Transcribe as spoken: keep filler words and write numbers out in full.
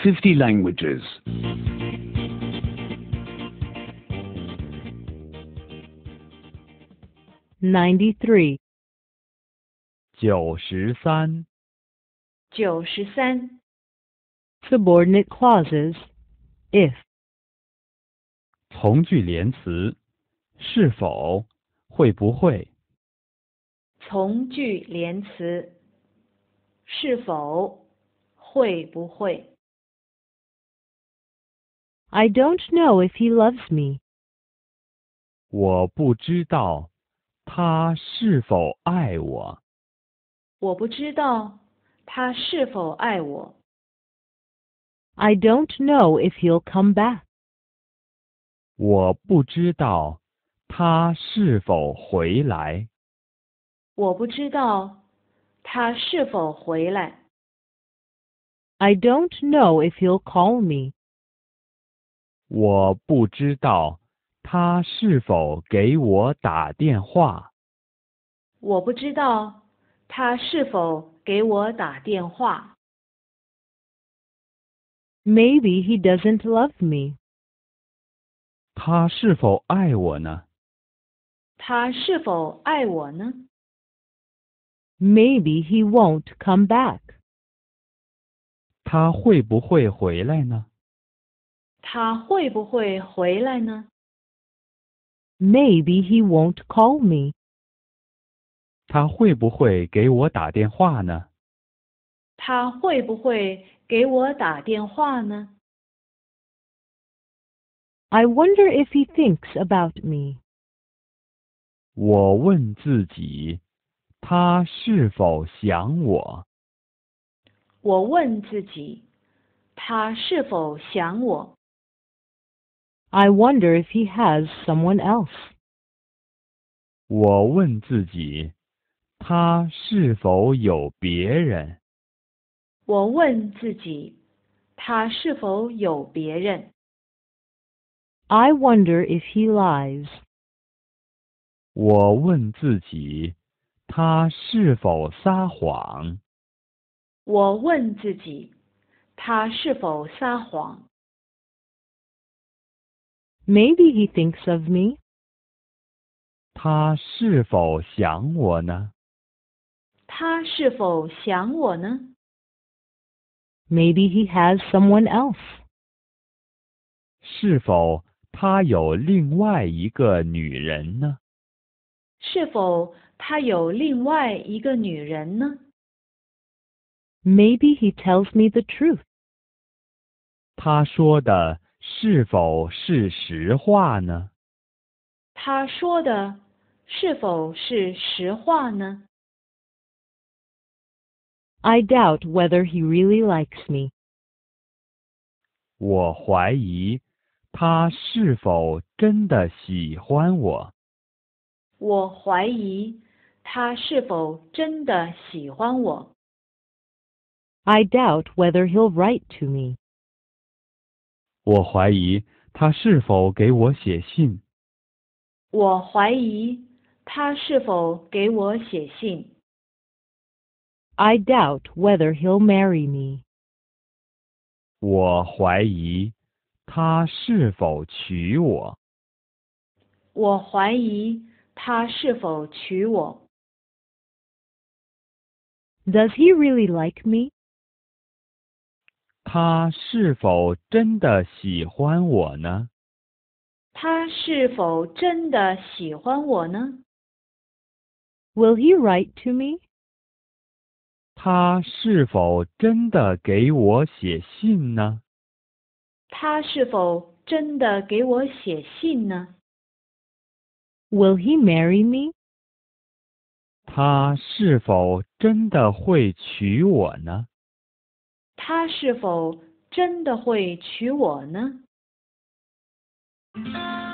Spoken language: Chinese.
fifty languages. ninety-three. 九十三。 九十三。 Subordinate clauses. If. 从句连词，是否，会不会。 从句连词，是否，会不会。 I don't know if he loves me. 我不知道他是否爱我。 我不知道他是否爱我。 I don't know if he'll come back. 我不知道他是否回来。 我不知道他是否回来。 I don't know if he'll call me. 我不知道他是否给我打电话。 我不知道他是否给我打电话。 Maybe he doesn't love me. 他是否爱我呢？ 他是否爱我呢？ Maybe he won't come back. 他会不会回来呢？ 他会不会回来呢？ Maybe he won't call me. 他会不会给我打电话呢？ 他会不会给我打电话呢？ I wonder if he thinks about me. 我问自己，他是否想我？ 我问自己，他是否想我？ I wonder if he has someone else. 我问自己，他是否有别人？ 我问自己，他是否有别人？ I wonder if he lies. 我问自己，他是否撒谎？ 我问自己，他是否撒谎？ Maybe he thinks of me. 他是否想我呢？ 他是否想我呢？ Maybe he has someone else. 是否他有另外一个女人呢？ 是否他有另外一个女人呢？ Maybe he tells me the truth. 他说的是否是实话呢？ 他说的是否是实话呢？ I doubt whether he really likes me. 我怀疑他是否真的喜欢我。 我怀疑他是否真的喜欢我。 I doubt whether he'll write to me. 我怀疑他是否给我写信。 我怀疑他是否给我写信。 I doubt whether he'll marry me. 我怀疑他是否娶我。 我怀疑他是否娶我。 Does he really like me? 他是否真的喜欢我呢？ 他是否真的喜欢我呢？ Will he write to me? 他是否真的给我写信呢？ 他是否真的给我写信呢？ Will he marry me? 他是否真的会娶我呢？ 他是否真的会娶我呢？